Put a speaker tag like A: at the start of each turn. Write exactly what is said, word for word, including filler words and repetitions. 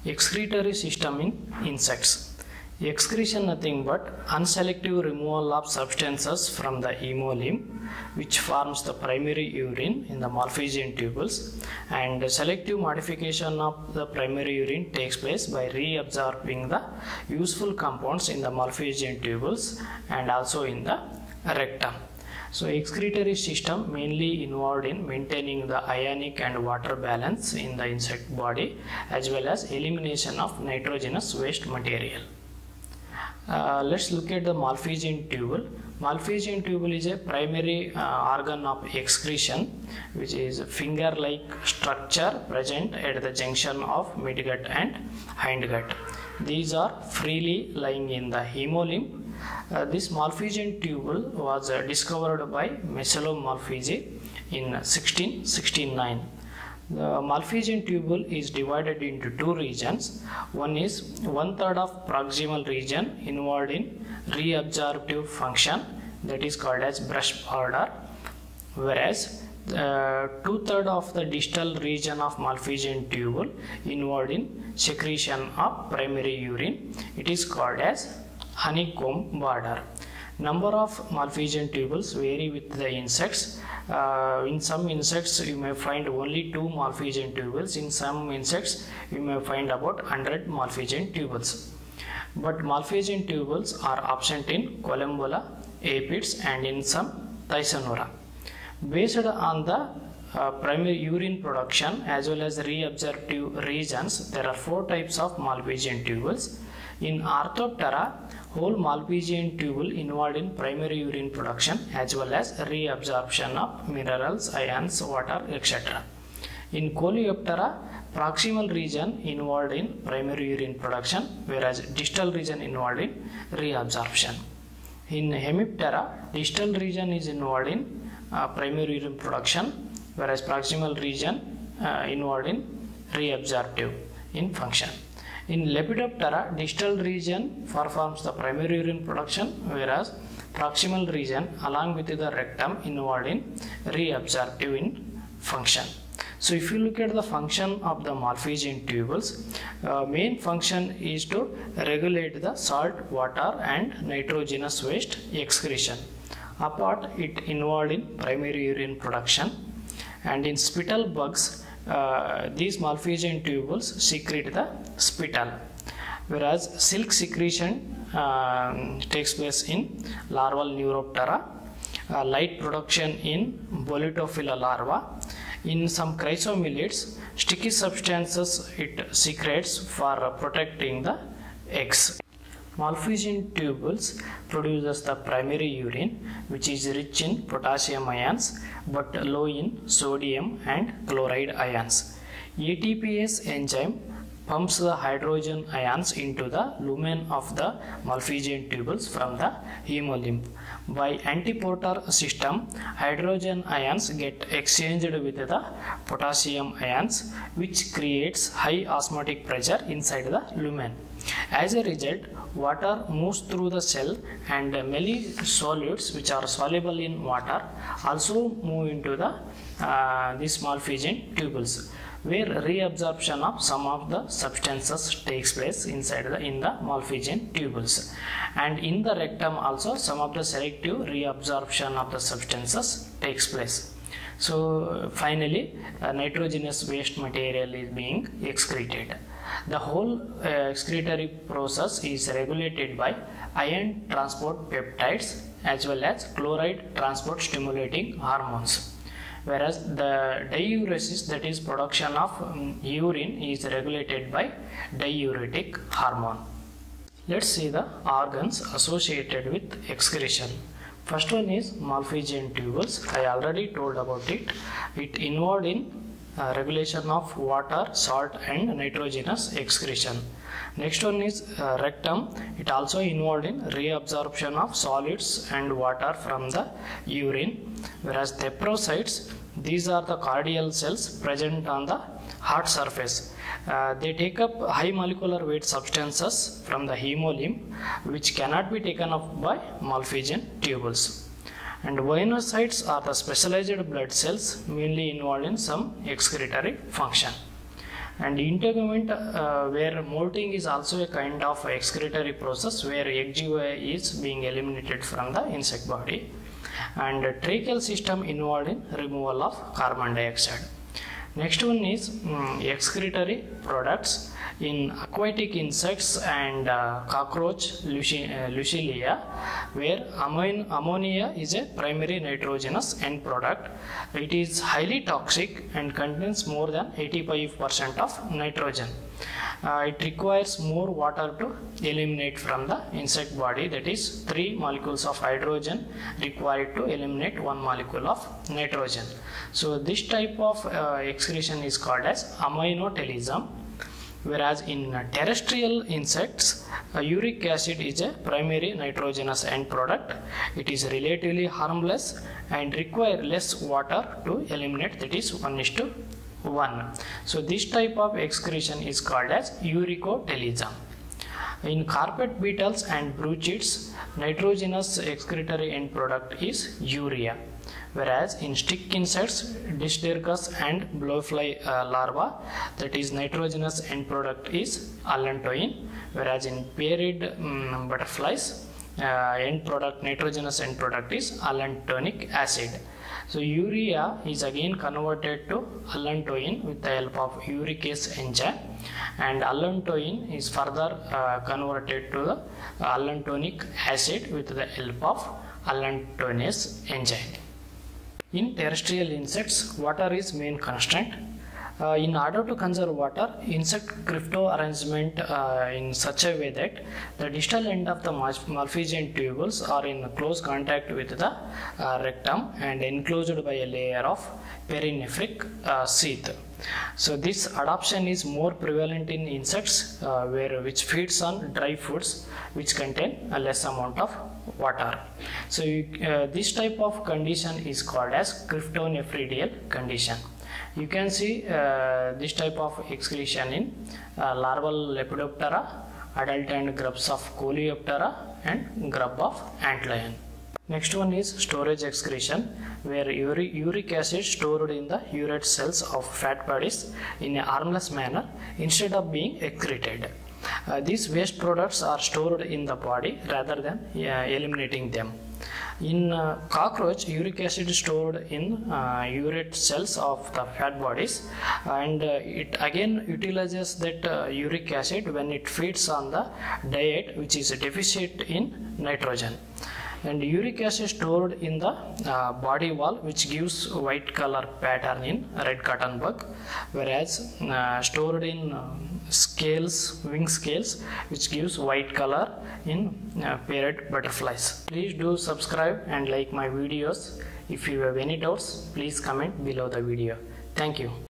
A: Excretory system in insects. Excretion nothing but unselective removal of substances from the hemolymph, which forms the primary urine in the Malpighian tubules, and selective modification of the primary urine takes place by reabsorbing the useful compounds in the Malpighian tubules and also in the rectum. So excretory system mainly involved in maintaining the ionic and water balance in the insect body, as well as elimination of nitrogenous waste material. Uh, let's look at the Malpighian tubule. Malpighian tubule is a primary uh, organ of excretion, which is a finger-like structure present at the junction of midgut and hindgut. These are freely lying in the hemolymph. Uh, this Malpighian tubule was uh, discovered by Malpighi in sixteen sixty-nine. The Malpighian tubule is divided into two regions. One is one third of proximal region involved in reabsorptive function, that is called as brush border, whereas uh, two third of the distal region of Malpighian tubule involved in secretion of primary urine. It is called as honeycomb border. Number of Malpighian tubules vary with the insects. Uh, in some insects you may find only two Malpighian tubules. In some insects you may find about one hundred Malpighian tubules. But Malpighian tubules are absent in Columbola, Aphids, and in some Thysanura. Based on the uh, primary urine production as well as reabsorptive regions, there are four types of Malpighian tubules. In Arthroptera, whole Malpighian tubule involved in primary urine production as well as reabsorption of minerals, ions, water, et cetera. In Coleoptera, proximal region involved in primary urine production, whereas distal region involved in reabsorption. In Hemiptera, distal region is involved in uh, primary urine production, whereas proximal region uh, involved in reabsorptive in function. In Lepidoptera, distal region performs the primary urine production, whereas proximal region along with the rectum involved in reabsorptive in function. So if you look at the function of the Malpighian tubules, uh, main function is to regulate the salt, water and nitrogenous waste excretion. Apart, it involved in primary urine production, and in spittle bugs, Uh, these Malpighian tubules secrete the spittle, whereas silk secretion uh, takes place in larval Neuroptera, uh, light production in Bolitophila larva. In some chrysomelids, sticky substances it secretes for uh, protecting the eggs. Malpighian tubules produces the primary urine, which is rich in potassium ions but low in sodium and chloride ions. A T P S enzyme pumps the hydrogen ions into the lumen of the Malpighian tubules from the hemolymph. By antiporter system, hydrogen ions get exchanged with the potassium ions, which creates high osmotic pressure inside the lumen. As a result, water moves through the cell, and many solids which are soluble in water also move into the uh, these Malpighian tubules, where reabsorption of some of the substances takes place inside the in the Malpighian tubules, and in the rectum also some of the selective reabsorption of the substances takes place. So finally, uh, nitrogenous waste material is being excreted. The whole uh, excretory process is regulated by ion transport peptides as well as chloride transport stimulating hormones, whereas the diuresis, that is production of um, urine, is regulated by diuretic hormone. Let's see the organs associated with excretion. First one is Malpighian tubules. I already told about it. It involved in Uh, regulation of water, salt and nitrogenous excretion. Next one is uh, rectum. It also involved in reabsorption of solids and water from the urine, whereas theprocytes, these are the cardiac cells present on the heart surface. Uh, they take up high molecular weight substances from the hemolymph, which cannot be taken up by Malpighian tubules. And veinocytes are the specialized blood cells mainly involved in some excretory function. And integument, uh, where molting is also a kind of excretory process where egg G is being eliminated from the insect body. And tracheal system involved in removal of carbon dioxide. Next one is um, excretory products in aquatic insects and uh, cockroach Lucilia, where ammonia, ammonia is a primary nitrogenous end product. It is highly toxic and contains more than eighty-five percent of nitrogen. Uh, it requires more water to eliminate from the insect body, that is three molecules of hydrogen required to eliminate one molecule of nitrogen. So this type of uh, excretion is called as aminotelism. Whereas in uh, terrestrial insects, uh, uric acid is a primary nitrogenous end product. It is relatively harmless and require less water to eliminate, that is one is to one. So this type of excretion is called as uricotelism. In carpet beetles and bruchids, nitrogenous excretory end product is urea. Whereas in stick insects, Dysdergus and blowfly uh, larva, that is nitrogenous end product is allantoin. Whereas in paired um, butterflies, uh, end product, nitrogenous end product is allantonic acid. So urea is again converted to allantoin with the help of uricase enzyme, and allantoin is further uh, converted to the allantonic acid with the help of allantoinase enzyme. In terrestrial insects, water is main constraint. Uh, in order to conserve water, insect crypto arrangement uh, in such a way that the distal end of the Malpighian tubules are in close contact with the uh, rectum and enclosed by a layer of perinephric uh, sheath. So this adaptation is more prevalent in insects uh, where which feeds on dry foods which contain a less amount of water. So you, uh, this type of condition is called as cryptonephridial condition. You can see uh, this type of excretion in uh, larval Lepidoptera, adult and grubs of Coleoptera, and grub of antlion. Next one is storage excretion, where uri uric acid stored in the urate cells of fat bodies in a harmless manner instead of being excreted. Uh, these waste products are stored in the body rather than uh, eliminating them. In uh, cockroach, uric acid is stored in uh, urate cells of the fat bodies, and uh, it again utilizes that uh, uric acid when it feeds on the diet which is a deficit in nitrogen. And uric acid stored in the uh, body wall which gives white color pattern in red cotton bug, whereas uh, stored in uh, scales, wing scales, which gives white color in uh, paired butterflies. Please do subscribe and like my videos. If you have any doubts, please comment below the video. Thank you.